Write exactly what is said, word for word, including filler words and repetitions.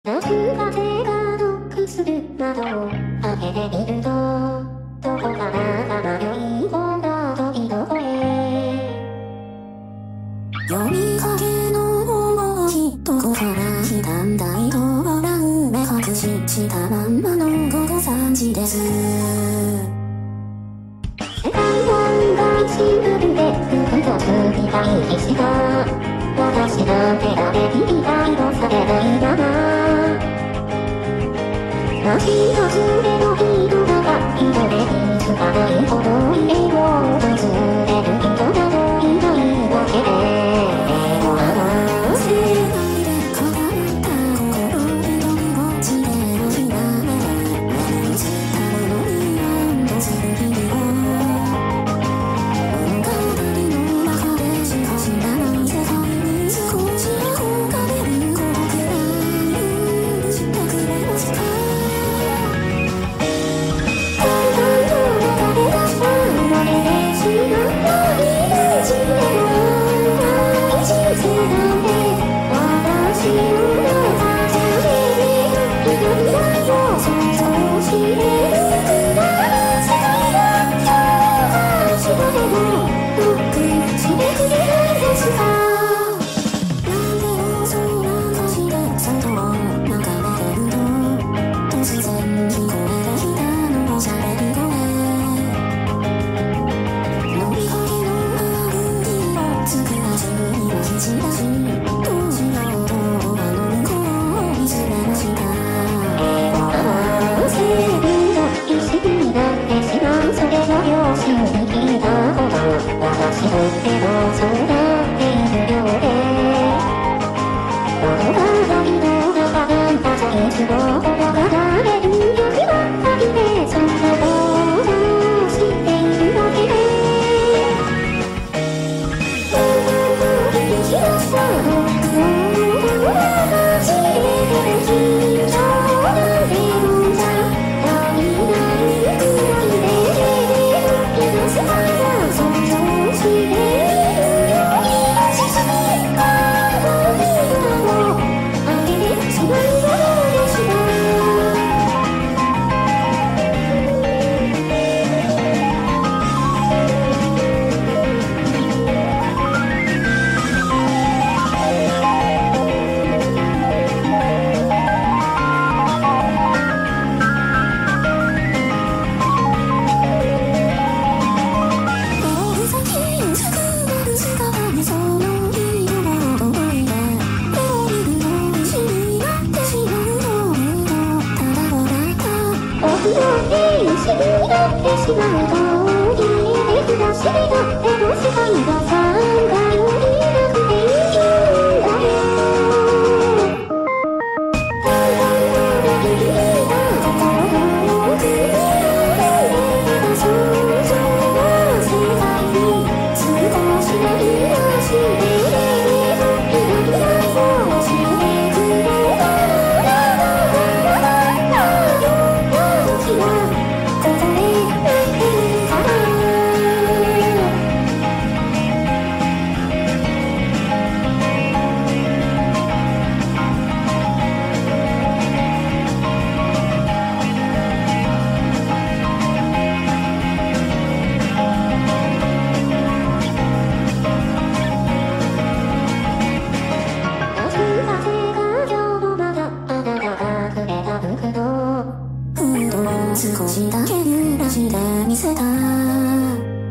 夏風がノックする窓を開けてみると、どこからか迷い込んだ時の声。読みかけの文字、どこから来たんだいと裏埋め隠ししたまんまの午後さんじです。世界観が一部で複雑に対比した。私なんて誰に理解もされないまま。街の上の人が人で気づかないほど家を訪れる人などいないわけで、手を合わせないでこだわった心に飛び落ちでのひらめ目に映ったものに安堵する日々を、物語の中でしか知らない世界に少し憧れる孤独な許してくれますか。少しだけ揺らしてみせた。